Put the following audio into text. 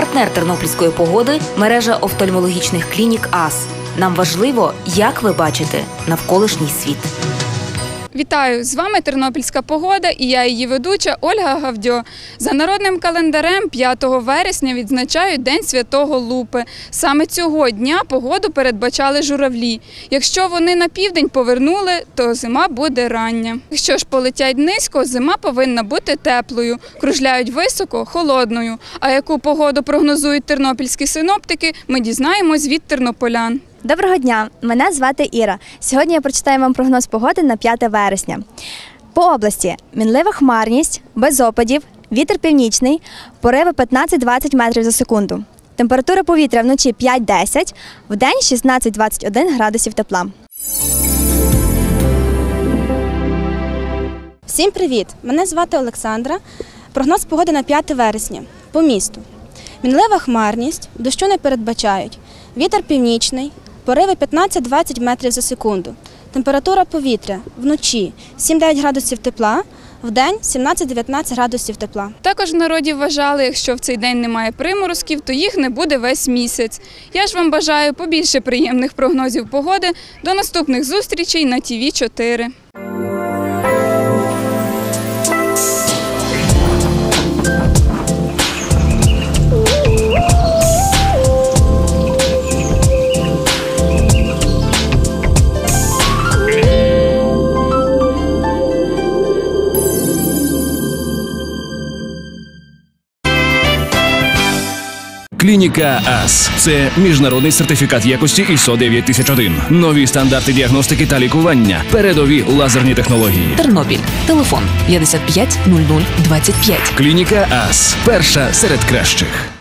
Партнер тернопільської погоди – мережа офтальмологічних клінік АС. Нам важливо, як ви бачите навколишній світ. Вітаю! З вами Тернопільська погода і я її ведуча Ольга Гавдьо. За народним календарем 5 вересня відзначають День Святого Лупи. Саме цього дня погоду передбачали журавлі. Якщо вони на південь повернули, то зима буде рання. Якщо ж полетять низько, зима повинна бути теплою, кружляють високо – холодною. А яку погоду прогнозують тернопільські синоптики, ми дізнаємось від тернополян. Доброго дня! Мене звати Іра. Сьогодні я прочитаю вам прогноз погоди на 5 вересня. По області – мінлива хмарність, без опадів, вітер північний, пориви 15-20 метрів за секунду. Температура повітря вночі 5-10, вдень 16-21 градусів тепла. Всім привіт! Мене звати Олександра. Прогноз погоди на 5 вересня. По місту. Мінлива хмарність, дощу не передбачають. Вітер північний, пориви 15-20 метрів за секунду. Температура повітря вночі 7-9 градусів тепла, вдень 17-19 градусів тепла. Також в народі вважали, якщо в цей день немає приморозків, то їх не буде весь місяць. Я ж вам бажаю побільше приємних прогнозів погоди. До наступних зустрічей на ТВ4. Клініка АС – це міжнародний сертифікат якості ISO 9001. Нові стандарти діагностики та лікування. Передові лазерні технології. Тернопіль. Телефон 55 00 25. Клініка АС – перша серед кращих.